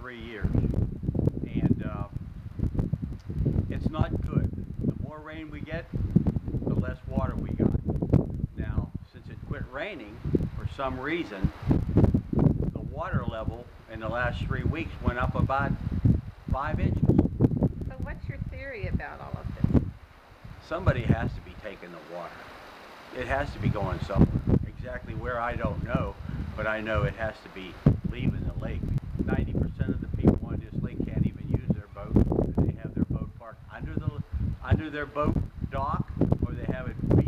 3 years. And it's not good. The more rain we get, the less water we got. Now, since it quit raining, for some reason, the water level in the last 3 weeks went up about 5 inches. So what's your theory about all of this? Somebody has to be taking the water. It has to be going somewhere. Exactly where, I don't know, but I know it has to be leaving the lake. 90% of the people on this lake can't even use their boat. They have their boat parked under their boat dock, or they have it